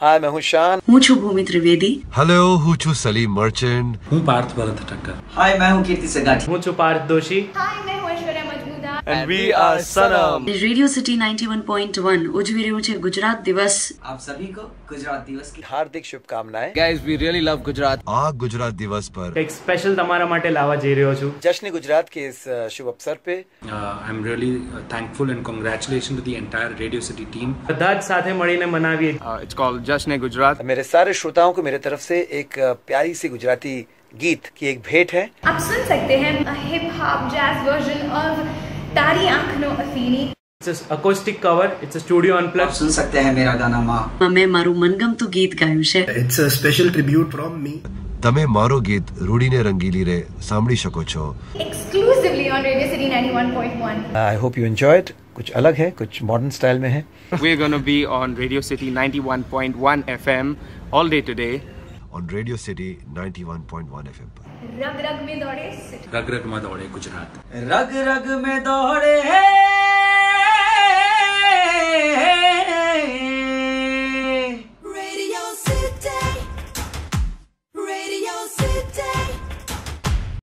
हाय, मैं हूँ शान। હું છું ભૂમિ ત્રિવેદી। हेलो, હું છું સલીમ મર્ચન્ટ। હું પાર્થ ભરત ઠક્કર। हाय, मैं हूँ कीर्ति सगाठी। હું છું પાર્થ દોશી। हाय, मैं हूँ Aishwarya Majmudar. And we are Sanam। Radio city 91.1 ઉજવી રહ્યું છે ગુજરાત દિવસ। आप सभी को गुजरात दिवस की हार्दिक शुभकामनाएं। Guys, we really love Gujarat. આ ગુજરાત દિવસ પર એક સ્પેશલ તમારા માટે લાવવા જઈ રહ્યો છું। जश्न गुजरात के इस शुभ अवसर पे I'm really thankful and congratulations to the entire Radio City team. બધા જ સાથે મળીને મનાવીએ। It's called Jashn Gujarat. मेरे सारे श्रोताओं को मेरे तरफ से एक प्यारी सी गुजराती गीत की एक भेंट है। आप सुन सकते हैं hip hop jazz version of तारी आंखनो अफीनी। It's an acoustic cover. It's a studio आप unplugged। सुन सकते हैं मेरा गाना माँ। મેં મારું મનગમતું ગીત ગાયું છે। It's a special tribute from me. તમે મારો ગીત રૂડીને રંગીલી રે સાંભળી શકો છો Exclusively on Radio City 91.1। I hope you enjoyed. कुछ अलग है, कुछ मॉडर्न स्टाइल में है। We're going to be on Radio City 91.1 FM all day today. On radio city 91.1 FM પર। रग रग में दौड़े રગ રગમાં દોડે ગુજરાત। रग रग में दौड़े है